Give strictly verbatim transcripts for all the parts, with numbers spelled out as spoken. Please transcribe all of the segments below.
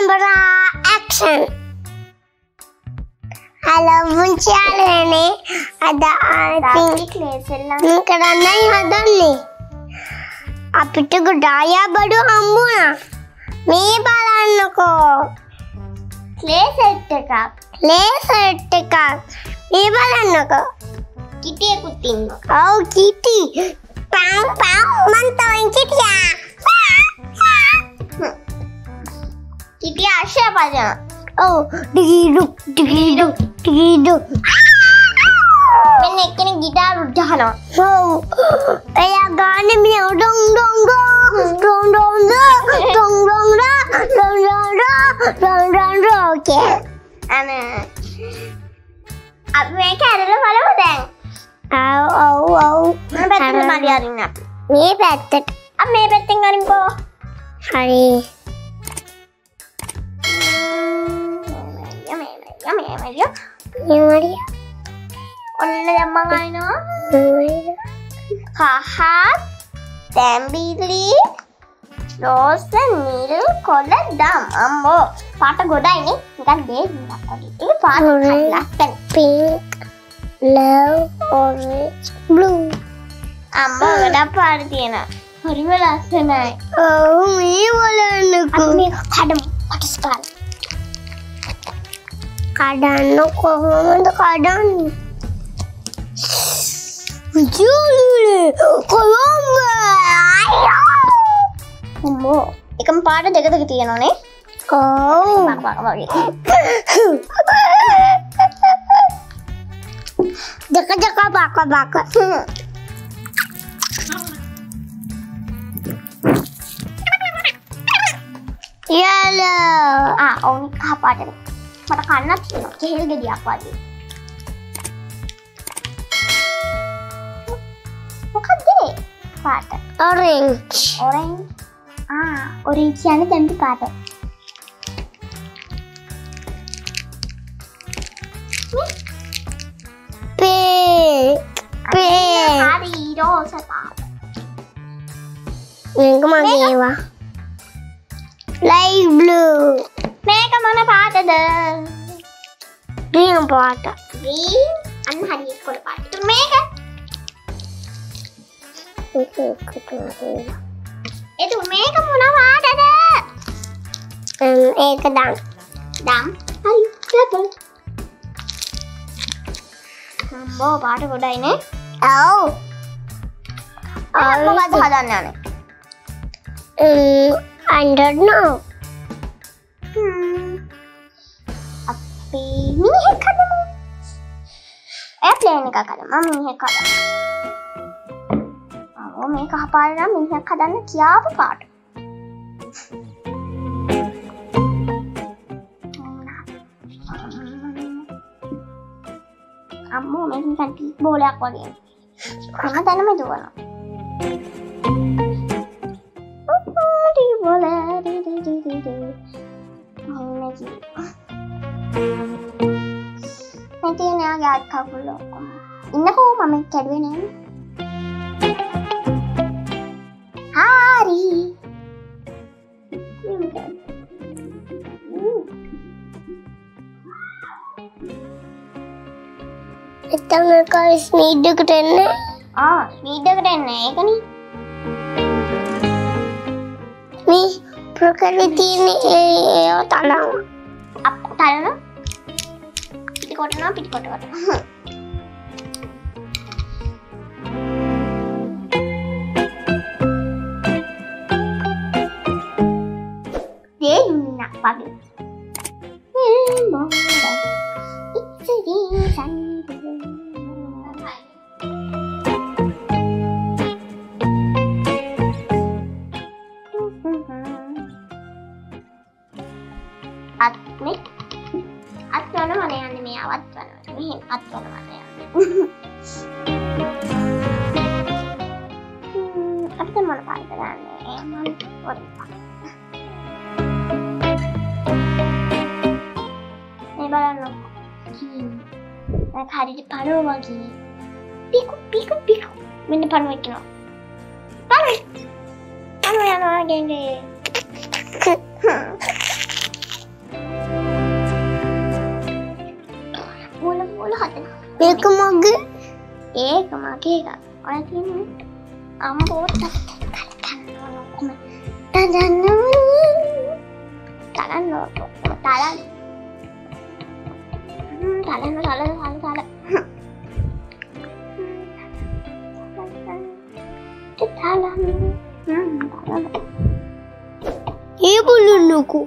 Camera action. Hello පුංචියාලනේ අද ආතින් ක්ලේස් එල්ලන්න කරන්නයි හදන්නේ. අපිට ගොඩාක් බඩු හම්බුණා. මේ බලන්නකෝ. ක්ලේ සෙට් එකක්. ක්ලේ සෙට් එකක්. මේ බලන්නකෝ. කිටියෙකුත් ඉන්නවා. ඔව් කිටි. පම් පම් මන් තවෙන් කිටියා. කිටියා ආශා බලන්න. Oh, digidu, digidu, digidu. Menek kena gitar udah Oh, ayah gane punya dong dong dong, dong dong dong, dong dong dong, dong dong dong, dong dong dong. Okay. Ana. Ab mereka adalah malu deng. Au au au. Mana betul mali hari nak? Ni betul. Ab me betul ngarim ko. Hari. Maria, Maria. Maria. Onne damman ayna. Maria. Kahat, tembili, rose, nil, kola, dam. Ambo. Paata godai ni. Nikan deh nak kodi. Ini paata lassen. Pink, love, orange, blue. Ambo goda paata tiyena. Harima lassanai. Oh, me balannaku. Abi kadam patas kala. Kadang කොහොමද කඩන්නේ? විජුලේ කොළඹ අයියෝ අම්මෝ එකම පාට දෙක දෙක තියෙනවනේ. ඔව් මම වගේ දෙක දෙක බක බක yellow ah oh ini kah පාටද මට කන්නත් තියෙනවා කෙහෙල් ගෙඩියක් වගේ. මොකක්ද ඒ පාට? orange. orange. ආ orange කියන්නේ දැම්පි පාට. pink. pink. හරි රෝස පාට. මේක මගේ ඒවා. light blue. මේක මොන පාටද? green පාට. green අන්න හරියට කොළ පාට. ඒත් මේක ඒක ඒත් මේක මොන පාටද? ඒක දම්. දම්. හරි. පර්පල්. අම්මෝ පාට ගොඩයි නේ. ඔව්. අර මොකද හදන්න යන්නේ? I don't know. Hmm. Api mihek kadamu. Airplane එකක් කඩමු. මම මීහෙක් කඩමු. ආ මේක හපාරන මීහෙක් හදන්න කියාපු පාට. අම්මෝ මේක නිකන් ටීක් බෝලයක් වගේ. හැමතැනම දුවනවා. ටීක් බෝල ඩී ඩී ඩී ඩී ඩී. Nanti ini agak kabur loh. Ini kok mama kedua nih. Hari. Kita nggak sneed keren. Ah, sneed keren nih kan nih. Nih, prokerti ini eh talang. Apa talang? Pitikotna pitikotna. Dia nak pagi. It's a reason. Atnik. Atwana mana yang ini awat mana? Ini atwana mana yang ini? Hmm, apa tuh mana pakai kan? Emang orang pakai. Ini balan lo. Nah, hari di paru lagi. Piku, piku, piku. Mana paru lagi lo? Paru. Paru yang lo lagi ni. මේක මගේ. ඒක මගේ එකක්. ඔය තියෙන්නේ අම්බෝට ගන්න ඔක්කොම. තදන්න. තලන්න ඔක්කොම තලන්න. හ්ම් තලන්න තලන්න තලන්න තලන්න. තලන්න. හ්ම් තලන්න. ඒ බලන්නකෝ.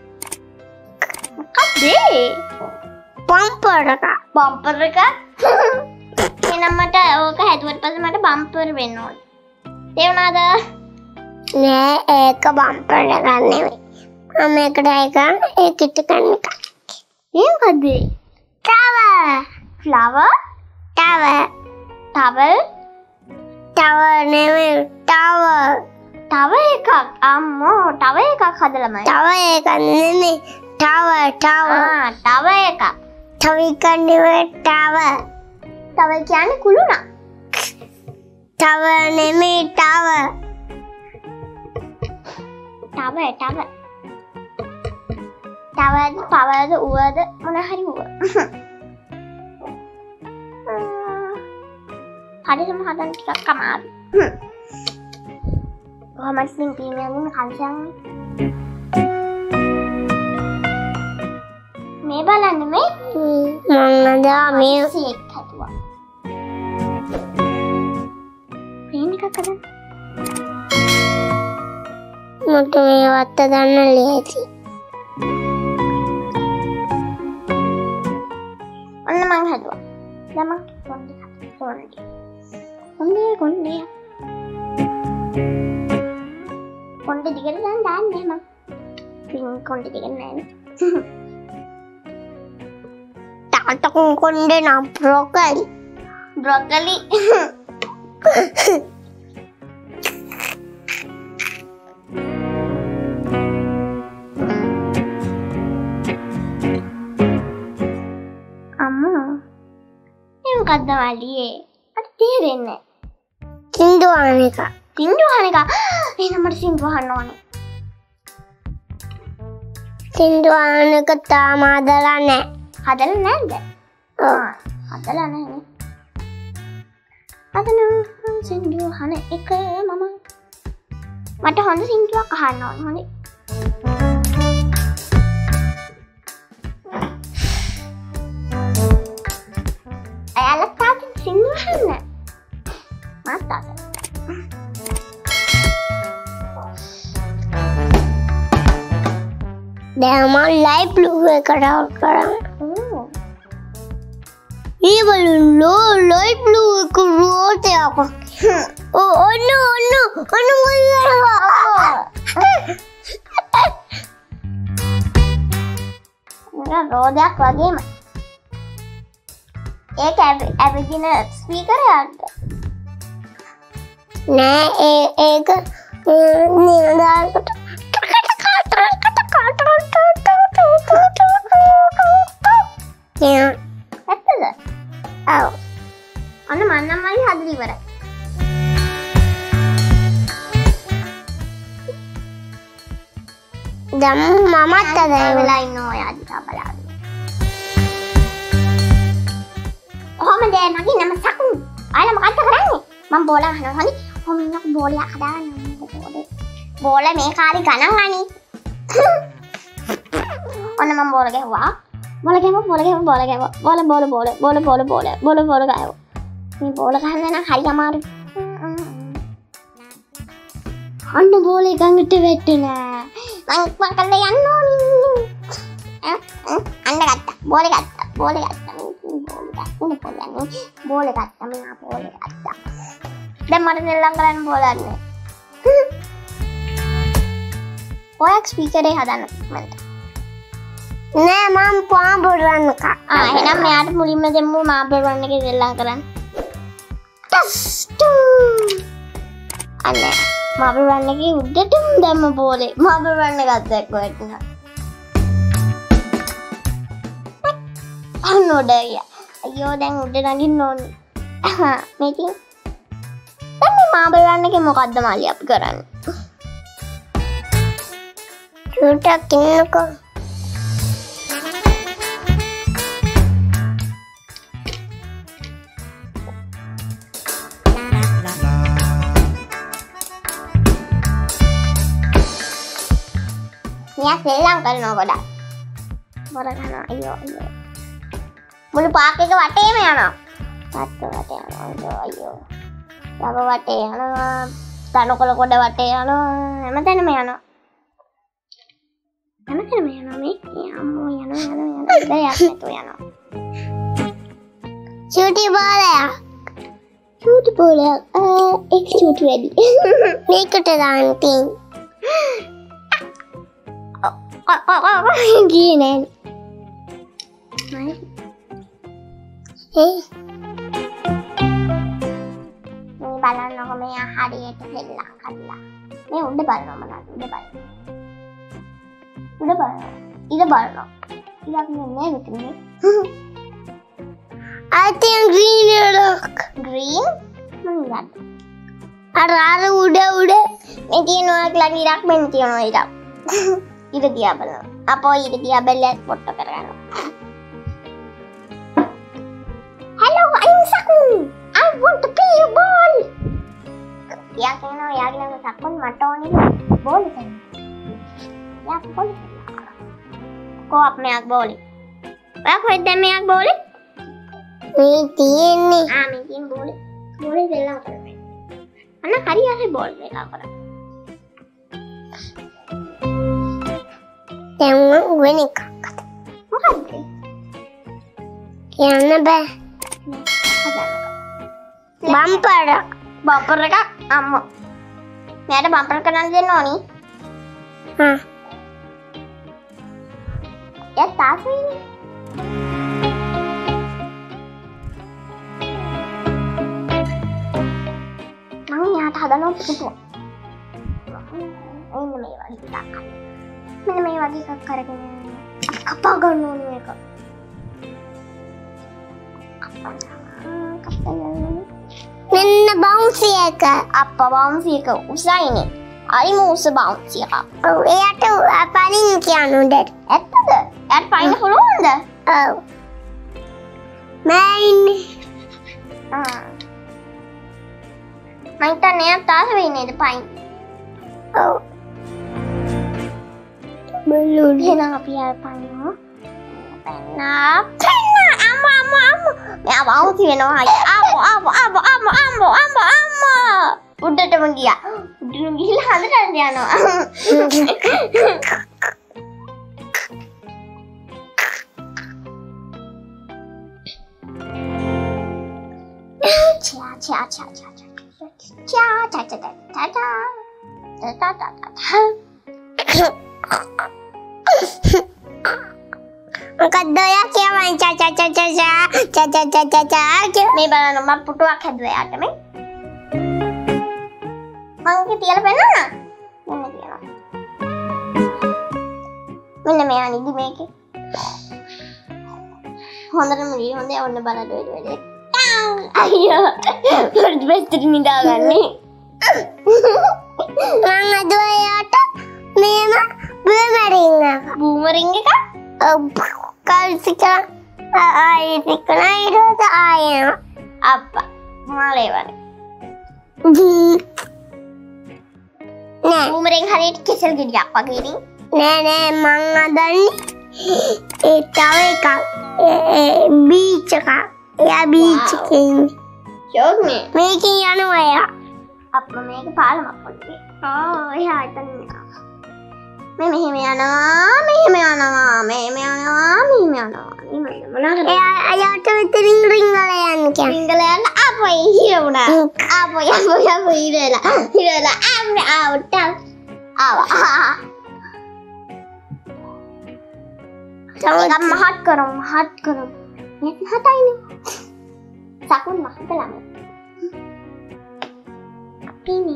මොකද? බම්පර් එක. බම්පර් එක? එහෙනම් මට ඕක හැදුවට පස්සේ මට බම්පර් වෙන්න ඕන. තේරුණාද? නෑ ඒක බම්පර් එක නෙවෙයි. මම ඒකට එක ඒකිට ගන්න එක. ඒ මොකද? Tower. Flower? Tower. Towel? Tower නෙවෙයි ටවර්. තව එකක් අම්මෝ තව එකක් හදලමයි. තව එකක් නෙමෙයි ටවර් ටවර්. ආ තව එකක්. තව එකක් නෙවෙයි ටවර්. තව කියන්නේ කුළුණා. ටවර් නෙමෙයි ටවර්. තව තව. තවද පවද උවද මොන හරි උව. හරියටම හදන්න ටිකක් අමාරුයි. කොහොමද ඉතින් ප්‍රීමියම් කල්සන්නේ? මේ බලන්න මේ මම දා මේ සීක් හදුවා. ප්‍රීම් එකක් හදන්න. මට මේ වත්ත ගන්න ලේසි. ඔන්න මං හදුවා. දැන් මං කොණ්ඩේ හදුවා. කොණ්ඩේ. කොණ්ඩේ කොණ්ඩේ. කොණ්ඩේ දිගට දැන් දාන්නේ මං. ප්‍රීම් කොණ්ඩේ දිගට නෑනේ. තාතකුන් කොණ්ඩේ නම් බ්‍රොකලි. බ්‍රොකලි. අම්මා මේ මොකක්ද වලියේ? අර තේරෙන්නේ නැහැ. සින්දු අහන එක. සින්දු අහන එක. එහෙනම් මට සින්දු අහන්න ඕනේ. සින්දු අහන එක තාම හදලා නැහැ. හදලා නැද්ද? ඔව්. හදලා නැහැ. අදන සින්දු අහන එක මම මට හොඳ සින්දුවක් අහන්න ඕනේ. හොඳේ. අයාලා තාත්තා සින්දු අහන්න. මාතාට. දැන් මම ලයිව් බ්ලූ එකට අවුට් කරා. ඕ. ඒ බලන්නෝ ලයිව් බ්ලූ එක රෝට් එකක්. ඕ ඔන්න ඔන්න ඔන්න මොනවා? නිකන් රෝදයක් වගේම. ඒක ඇවිදින ස්පීකරයක්ද? නෑ ඒ ඒක නිරදාකට යා ඇත්තද? ඔව් අන්න මන්නම් මල්ලි හදලා ඉවරයි. දැන් මමත් අද වෙලා ඉන්න ඔය අදිකා බලන්න. කොහමද මගේ නම සකුන්? ආයෙ මොකක්ද කරන්නේ? මම බෝල අහනවා හරි. කොහොම ඉන්නක බෝලයක් හදාගන්න ඕනේ. බෝල මේ කාලේ ගණන් අනේ. ඔන්න මම බෝල ගැහුවා. බෝල ගැහුවා බෝල ගැහුවා බෝල ගැහුවා. බෝල බෝල බෝල බෝල බෝල බෝල බෝල බෝල ගැහුවා. මේ බෝල ගහන්න නම් හරි අමාරුයි. අන්න බෝලේ ගඟට වැටුණා. මං මං කල්ලා යන්න ඕනේ. ඈ අන්න ගත්තා. බෝලේ ගත්තා. බෝලේ ගත්තා. බෝලේ ගත්තා. බෝලේ ගත්තා. මම බෝලේ ගත්තා. දැන් මට නෙල්ලම් කරන්න බෝලක් නෑ. ඔයක් ස්පීකරේ හදන්න මන්ට. නෑ මම පාඹර රන්න කා. ආ එහෙනම් මෙයාට මුලින්ම දෙමු මාබල් රන් එකේ නෙල්ලම් කරන්න. ටස්ටු. අන්න මාබල් රන් එකේ උඩටම දැම්ම බෝලේ. මාබල් රන් එකත් එක්ක වැටුණා. අන්න උඩ ගියා. අයියෝ දැන් උඩ නගින්න ඕනේ. මේ ඉතින් දැන් මේ මාබල් රන් එකේ මොකද්ද මාළි අපි කරන්නේ? චුට්ටක් ඉන්නකෝ. මෙයා සෙල්ලම් කරනවා ගොඩක්. බොර කරනවා අයියෝ අයියෝ. මුළු පාක් එක වටේම යනවා. වටේ වටේ යනවා අයියෝ. යව වටේ යනවා. තනකොළ කොට වටේ යනවා. හැමතැනම යනවා. හැමතැනම යනවා මේ. අම්මෝ යනවා යනවා යනවා. දෙයක් නැතුව යනවා. චූටි බෝලයක්. චූටි බෝලයක්. අ එක් චූටි වැඩි. මේකට දාන්න තියෙන. ගියේ නෑ. ඒ මේ බලන්නකො මේ හරියට සෙල්ලම් කරලා. මේ උඩ බලනවා මනස උඩ බලනවා. උඩ බලනවා. ඉත බලනවා. ඉතක් නෑ මෙතන. I think green look. green මං අර අර උඩ උඩ මේ තියෙනවා ක්ලන් ඉරක් මෙන්න තියෙනවා ඉරක්. ඉත දිහා බලනවා. අපෝ ඉත දිහා බැලලා ෆොටෝ කරගන්නවා. Hello, I'm Sakun. I want to play a ball. යා කියනවා යාගේ නම සක්මන් මට ඕනේ බෝල් එක. යා බෝල් එක. කො අප මෙයක් බෝල්. ඔයා කොහෙද දැන් මෙයක් බෝල්? මේ තියෙන්නේ. ආ මේ තියෙන බෝල්. බෝල් එක දෙල්ලම කරන්නේ. අන්න හරියට බෝල් එක කරා. දැන් වෙන එකක්. මොකද්ද? කියන්න බෑ. බම්පර බම්පර් එකක් අම්මෝ. මෙයාට බම්පර් කරන්න දෙන්න ඕනි. හා. එයා තාසෙන්නේ. මම යාට හදනවා පුතුව. එන්න මේ වගේ එකක්. මෙන්න මේ වගේ එකක් කරගෙන කපා ගන්න ඕනේ මේක. මෙන්න බවුන්සි එක. අප්පා බවුන්සි එක උසයිනේ. හරිම උස බවුන්සි එක. ඔව් එයාට පනින් කියන්න උඩට. ඇත්තද? එයාට පයින්න පුළුවන්ද? ඔව්. මම ඉන්නේ. ආ. මම හිතන්නේ එයා තාස වෙන්නේ නේද පයින්. ඔව්. බලන්න. එහෙනම් අපි ආයෙ පයින්නවා. පයින්නා. පයින්නා. අම්මා අම්මා අම්මා. මෙයා බවුන්සි වෙනවා අයිය. අම්මෝ අම්මෝ අම්මෝ අම්මෝ අම්මෝ අම්මෝ අම්මෝ. උඩටම ගියා. උඩට ගිහලා හදන්න යනවා. cha cha cha cha cha cha cha cha cha cha cha cha cha මොකක්ද ඔයා කියවන්නේ චා චා චා චා චා චා චා චා චා චා මේ බලන්න මම පුටුවක් හැදුවා යාට මේ මං කි තියලා පෙන්නන්න මෙන්න තියනවා මෙන්න මෙයා නිදි මේකේ හොඳටම නිදි හොඳේ ඔන්න බලන්න වෙඩ වෙඩ අයියෝ පොඩි බෙස්ට් නිදාගන්නේ මං අදුවා යාට මේම බූමරින් එක බූමරින් එක කල්සිකා ආයෙත් නයිරෝද ආයෙන අප්පා මාලේ වනේ නෑ බූමරින් හරියට කෙසල් ගෙඩියක් වගේ ඉතින් නෑ නෑ මං අදන්නේ ඒ තව එකක් බීච් එකක් එයා බීච් එකේ ඉන්නේ ෂෝක් නේ මේකෙන් යනවා එයා අප්පා මේක පාලමක් පොඩි ආ එහා එතන යනවා මේ මෙහෙම යනවා මෙහෙම යනවා මෙහෙම යනවා මෙහෙම යනවා මොනවාද එයා අයාට මෙතනින් රිංගල යන්න කියන්නේ රිංගල යන්න අපෝ හිර වුණා අපෝ යපෝ යපෝ හිරලා හිරලා අම්මේ ආවට ආවා ඒක මහත් කරමු මහත් කරමු මේක මහතයිනේ සකුන් මහතලා මේ අපිනේ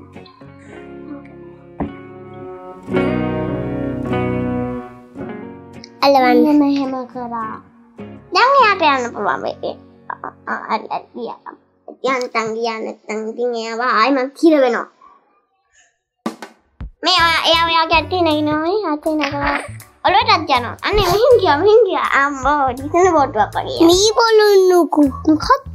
අලවන්න මෙහෙම කරා දැන් එයාට යන්න පුළුවන් මේකේ ආ හරි හරි ගියා යන්තම් ගියා නැත්තම් ඉතින් එයාව ආයි මං කිර වෙනවා මේ එයා එයාගේ අතේ නැගිනවා අතේ නැගලා ඔලුවටත් යනවා අනේ මෙහෙන් ගියා මෙහෙන් ගියා අම්මෝ දිසන බෝට්ටුවක් වගේ මී බලන්නකෝ මොකද්ද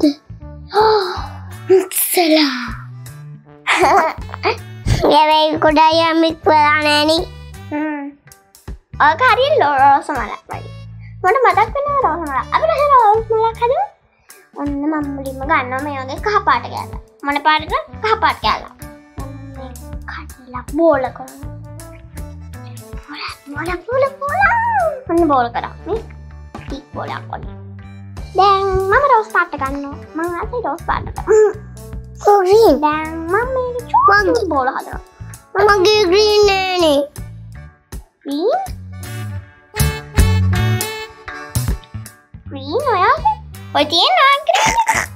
සලා යාවේ කොඩා යමිත් වෙලා නැණි හ්ම් ඔක හරියට රෝස මලක් වගේ. මට මතක් වෙනවා රෝස මලක්. අපිට රෝස මලක් හදමු. ඔන්න මම මුලින්ම ගන්නවා මේ වගේ කහ පාට කෑල්ල. මොන පාටද? කහ පාට කෑල්ල. මේ කඩලා බෝල කරනවා. බෝල බෝල බෝල. ඔන්න බෝල කරා. මේ ටික් බෝලක් වගේ. දැන් මම රෝස් පාට ගන්නවා. මම අතේ රෝස් පාට ගන්නවා. green. දැන් මම මේක චූටි බෝල හදනවා. මගේ green නෑනේ. green? green ඔයාලට? ඔය තියෙනවා green.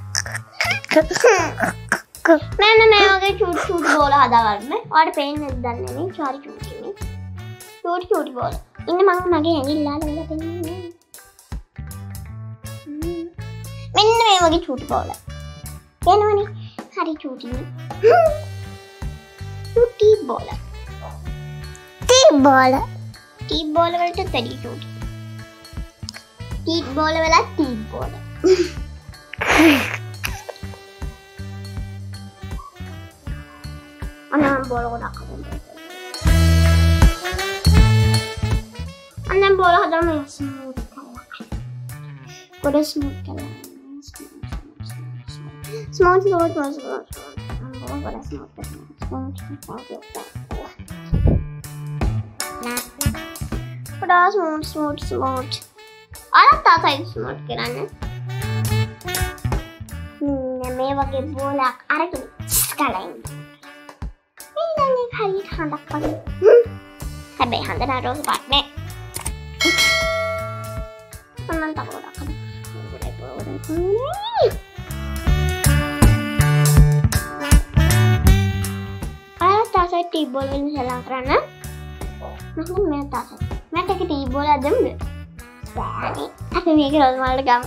මෙන්න මේ වගේ චූටි චූටි බෝල හදාගන්න. ඔයාලට පේන්නේ නැද්ද දන්නේ නේ? චාරි චූටි නේ. චූටි චූටි බෝල. ඉන්න මම මගේ ඇඟිල්ල අල්ලලා දෙන්නේ. මෙන්න මේ වගේ චූටි බෝල. එනවනේ. හරි චූටි නේ. චූටි බෝල. ටී බෝල. ටී බෝල වලට වැඩි චූටි. ටී බෝල වල ටී බෝල. අනන් බෝල ගොඩක් හදන්න. අනන් බෝල හදන්න ස්මූත් කරලා. ගොඩ ස්මූත් කරලා. Smooth smooth smooth smooth. අනන් බෝල ගොඩ ස්මූත් කරලා. Smooth smooth. Udah smooth smooth smooth. Alat tak saya smooth kiranya. Hmm, මේ වගේ බෝලක් අරගෙන ස්කලයින්. මේ නම් හරියට හඳක් වගේ. හැබැයි හඳ නෑ රෝස පාට නෑ. මම තව ගොඩක් හදන්න. අලත් tak saya ටී බෝල් වලින් සලං කරන්න. මම මේ තාසයි. මට එක ටී බෝලයක් දෙමුද? බෑනේ. අපි මේක රෝස් මලට ගමු.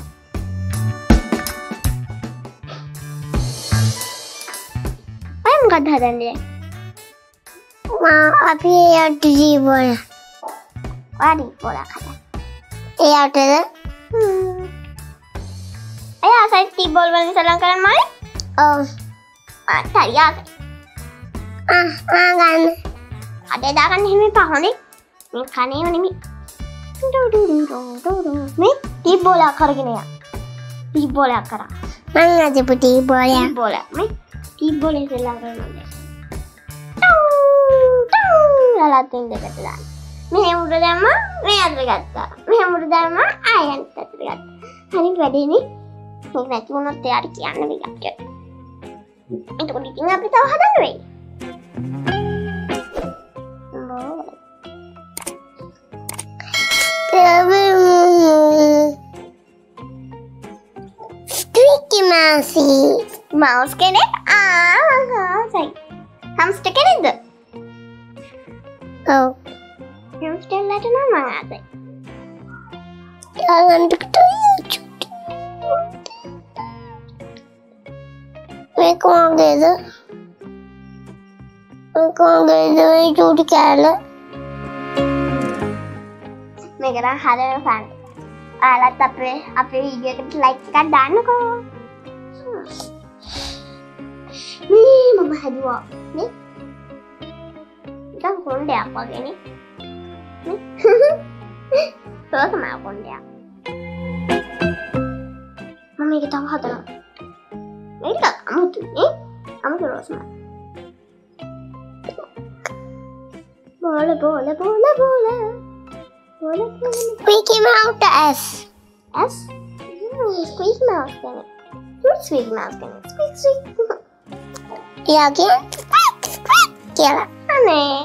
අය මොකක්ද හදන්නේ? මා අපි එයාට ටී බෝල. වාඩි බෝලක් හදන්න. එයාටද? හ්ම්. අය ආසයි ටී බෝල් වලින් සලං කරන්න මල්ලි? ඔව්. ආ හරි ආසයි. ආ ආ ගන්න. අද දාගන්න එහෙම එපා හොඳේ. මේ කණේම නෙමෙයි. මේ ටී බෝලයක් අරගෙන යන්න. ටී බෝලයක් කරා. මං අදපු ටී බෝලයක්. ටී බෝලයක්. මේ ටී බෝලේ ඉස්සෙල්ලා කරනවා. ලලත්ෙන් දෙකට දාන්න. මෙහෙම උඩ දැම්මා මේ අතට ගත්තා. මෙහෙම උඩ දැම්මා ආයෙ අනිත් අතට ගත්තා. හරි වැඩේනේ. මේක නැති වුණොත් එයාට කියන්න මේක. එතකොට ඉතින් අපි තව හදන්න වෙයි. Sticky Mousey. Mouse කෙනෙක්? ආ හාසයි. hamster කෙනෙක්ද? ඔව්. hamster ලට නම් මම ආසයි. යාළුවන්ට මේක මොකේද? මේක මොකේද මේ චූටි කෑල්ල? මේක නම් හදන ෆන්. ඔයාලත් අපේ අපේ වීඩියෝ එකට ලයික් එකක් දාන්නකෝ. මේ මම හදුවා නේ. නිකන් කොණ්ඩයක් වගේ නේ. නේ. රෝස මල් කොණ්ඩයක්. මම මේක තව හදනවා. මේක අමුතු නේ. අමුතු රෝස මල්. බෝල බෝල බෝල බෝල. Squeaky Mouse S. S? Hmm, Squeaky Mouse kan. Who's Squeaky Mouse kan? Squeak squeak. Yakin? Squeak squeak. Kira. Aneh.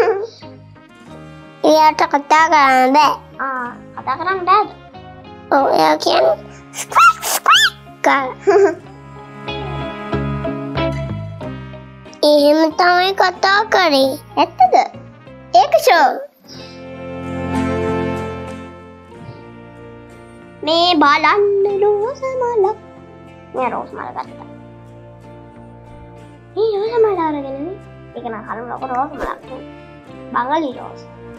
Eyaට කතා කරන්න බෑ. Ah, kata kerang dad. ඔව් එයා කියන්නේ squeak squeak කියලා. එහෙම තමයි කතා කරේ. ඇත්තද? ඒක ෂෝ. මේ බලන්න රෝස මලක්. මේ රෝස මල ගත්තා. මේ රෝස මල අරගෙන නේ. ඒක නම් හරිම ලොකු රෝස මලක්. බංගලි රෝස.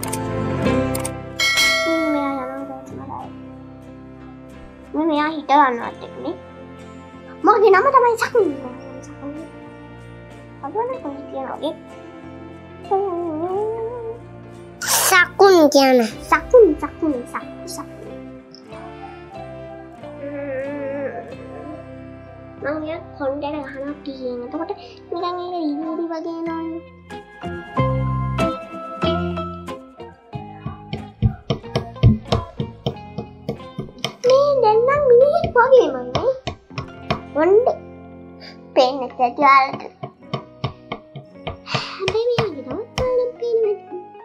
මේ යන රෝස මලයි. මේ මෙයා හිට ගන්නවත් එක්කනේ. මගේ නම තමයි සකුන්. සකුන්. අපෝනේ කොහොමද කියන්නේ? සකුන් කියන සකුන් සකුන් සකුන් සකුන් මම යා කොණ්ඩේට ගහනවා ටීයෙන්. එතකොට නිකන් ඒක ඉහිරි වගේ නෝනේ. මේ දැන් නම් මිනිහෙක් වගේම නේ. කොණ්ඩේ පේන්නේ නැතිවලට. හැබැයි මේ වගේ තමයි පේන්නේ.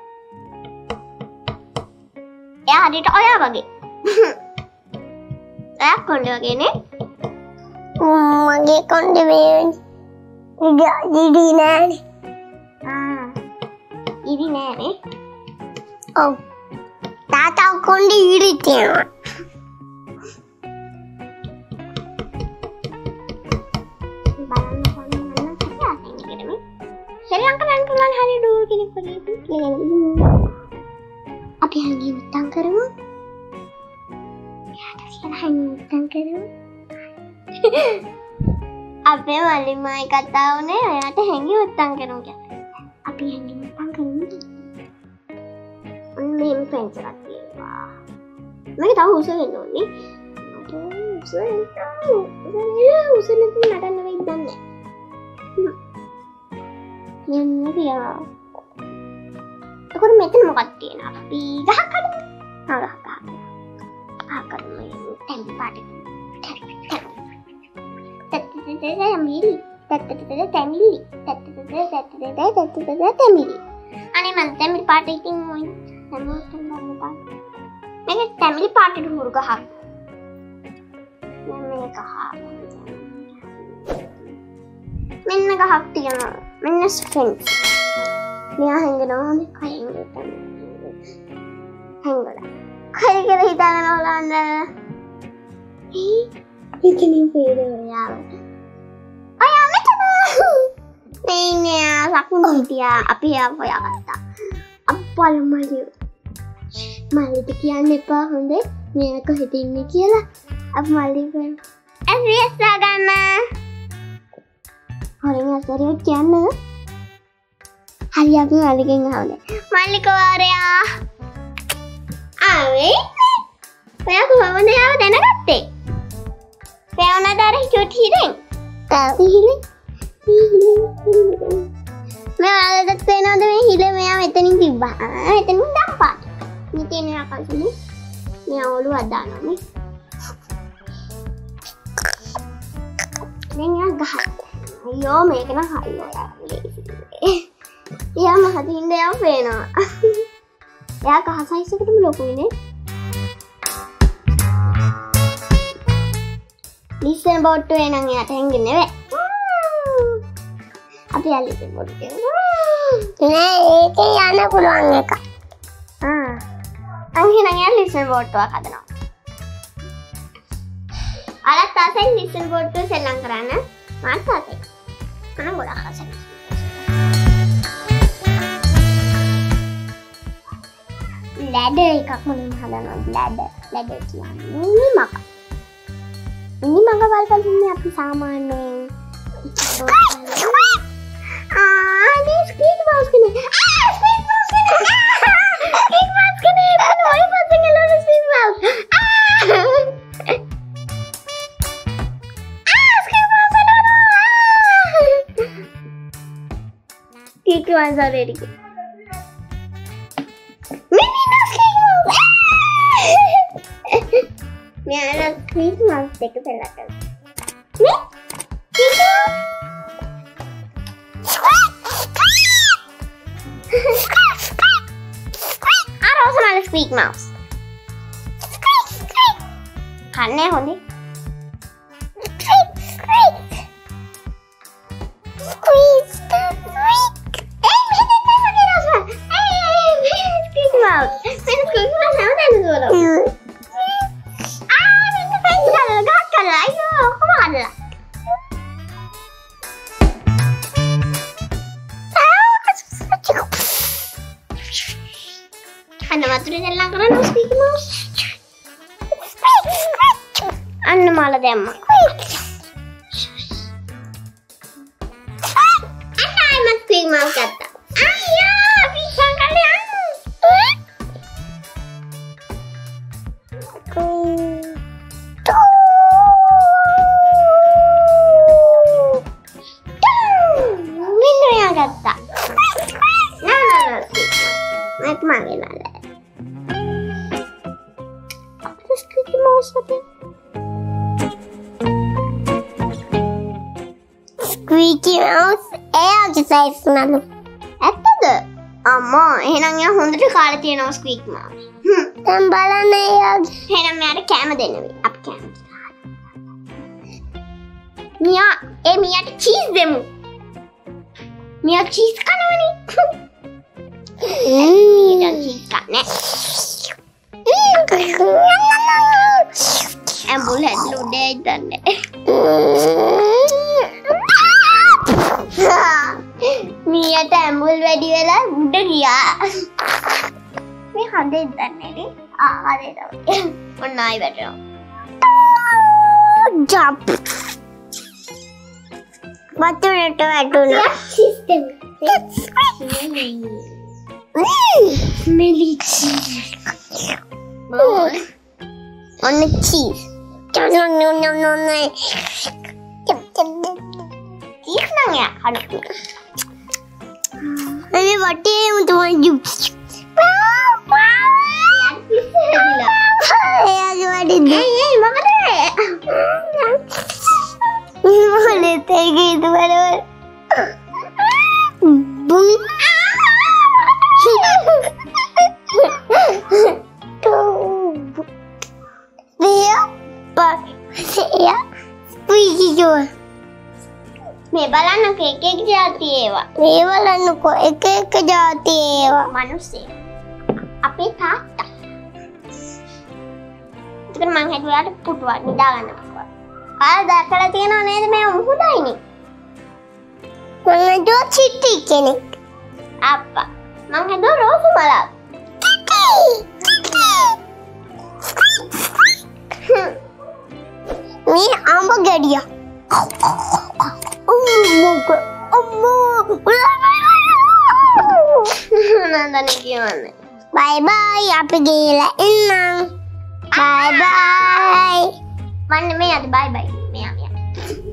එයා හරියට ඔයා වගේ. එයා කොණ්ඩේ වගේ නේ. මගේ කොණ්ඩේ මේ ඉඩි නෑනේ. ආ ඉරි නෑනේ. ඔව්. තාත්තා කොණ්ඩේ ඉරි තියෙනවා. බලන්න බලන්න කියලා හිතන්නේ මේ. ශ්‍රී ලංකාවෙන් පුළුවන් හරිය ඩෝල් කෙනෙක් වගේ කියලා. අපි හංගි උත්තම් කරමු. යාට කියලා හංගි උත්තම් කරමු. අපේ වලිමයි කතා වුණේ ඔයාට හැංගි උත්තම් කරමු කියලා. අපි හැංගි උත්තම් කරමු. මේ ෆ්‍රෙන්ඩ්ස් එකක් තියෙනවා. මේක තව උස වෙන්න ඕනේ. මට උස වෙන්න උස නැති නටන්න වෙයි දන්නේ. යන්න ගියා. එතකොට මෙතන මොකක්ද තියෙන්නේ? අපි ගහක් කඩමු. ආ ගහ ගහ. ආ කඩමු. තැම්පි පාටි. තැම්පිලි. තැම්පිලි. තැම්පිලි. තැම්පිලි. තැම්පිලි. අනේ මන් තැම්පිලි පාටි ඉතින් මොයි. හැමෝටම ගන්න පාට. මේක තැම්පිලි පාටට හුරු ගහක්. මම මේක ගහ. මෙන්න ගහක් තියෙනවා. මෙන්න ස්ට්‍රින්ග්ස්. මෙයා හැංගෙනවා මේ කයින් ගිහින්. හැංගලා. කයි කියලා හිතාගෙන බලන්න. ඒ ඉතින් පේනවා. අයියා මෙතන. මේ සකුන් හිටියා. අපි එයා හොයාගත්තා. අප්පල් මල්ලි. මල්ලිට කියන්න එපා හොඳේ. මෙයා කොහෙද ඉන්නේ කියලා. අප මල්ලි ගන්න. ඇවිත් ගන්න. හොරෙන් අසරිය කියන්න. හරි අපි මල්ලිගෙන් අහන්නේ. මල්ලි කෝරයා. ආවේ. ඔයා කොහොමද ආව දැනගත්තේ? පෑවනදාර හිටියොත් හිරෙන්. හිරෙන්. මේ ආලදත් පේනවද මේ හිල මෙයා මෙතනින් තිබ්බා. මෙතනින් දැම්පා. මෙතන යකල්නේ. මෙයා ඔළුව දානවා නේ. දැන් යා ගහ. අයියෝ මේක නම් හරියෝ යාළුවේ. එයාම හදින්න යා පේනවා. එයා කහ සයිස් එකටම ලොකුයිනේ. ලිසන් බෝට්ටුවේ නම් එයාට හැංගෙන්නේ නෙවෙයි. අපි යා ලිසන් බෝට්ටුවේ. නෑ ඒකේ යන්න පුළුවන් එක. ආ. අංගෙන් යා ලිසන් බෝට්ටුවක් හදනවා. අරත් තාසෙන් ලිසන් බෝට්ටුව සෙල්ලම් කරන්න. මාත් තාතේ. අන ගොඩක් ආසයි. ලැඩර් එකක් මොනින් හදනවා ලැඩර් ලැඩර් කියන්නේ මිනි මග. මිනි මග වලට ඉන්නේ අපි සාමාන්‍යයෙන් ආ මේ ස්ක්‍රීන් මවුස් කෙනේ ආ ස්ක්‍රීන් මවුස් කෙනේ ස්ක්‍රීන් මවුස් කෙනේ මොයි පස්සෙන් එළවන ස්ක්‍රීන් මවුස් ආ ආ ස්ක්‍රීන් මවුස් එළවනවා කීකු අන්සරේරි Mira los Christmas de que se la casa. ¿Sí? Ahora vamos a ver el Squeak Mouse. Squeak, squeak. Hanne hondi. Squeak, squeak. Squeak, squeak. Eh, mira, mira, mira, mira. Eh, Squeak Mouse. Mira, Squeak Mouse, ¿no te solo? Ayo, kemana? Anda matur jalan karena Squeak Mouse. Anda malah demam. Anda emang Squeak Mouse kata. Ayo, bisa kalian. Squeaky mouse වගේ. Squeaky mouse එයාගේ size නලු. ඇත්තද? අම්මා එහෙනම් එයා හොඳට කාලා තියෙනවා ස්ක්වීකි මවුස්. හ්ම්. දැන් බලන්න එයාගේ. එහෙනම් මෙයාට කැම දෙන්න වෙයි. අපි කැම. මියා ඒ මියාට චීස් දෙමු. මියා චීස් කනවනේ. මියා චීස් කන්නේ. ඇඹුල් හැදලා උඩේ ඉඳන්නේ. මියාට ඇඹුල් වැඩි වෙලා උඩ ගියා. මේ හදේ ඉඳන්නේ නේ. ආ හදේ තමයි. ඔන්න ආයි වැටෙනවා. ජම්ප්. වතුරට වැටුණා. සිස්ටම්. Smelly cheese. ඔන්න cheese. No no no no no. Cheese නම් යා හදන්න. අනේ වටේ මුතුමන් ජුප්ස්. එයාගේ වඩින්ද. ඒයි ඒයි මොකද? මොලේ තේගේ දුවරවල්. බුම්. Dia saya pergi jual. මේ බලන්න එක එක જાති ඒවා. මේ බලන්නකෝ එක එක જાති ඒවා. මිනිස්සේ. අපේ තාත්තා. ඒක මං හැදුවාට පුටුවක් නිදා ගන්න පුළුවන්. කාලා දැකලා තියෙනව නේද මේ මුහුදයිනේ. මං හදුවා චිටි කෙනෙක්. අප්පා. මං හදුවා රෝස මලක්. මේ අඹ ගෙඩිය. අම්මෝක අම්මෝ. නන්දනේ කියන්නේ. බයි බයි අපි ගිහලා එන්නම්. බයි බයි. මන්න මේ අද බයි බයි. මෙයා මෙයා.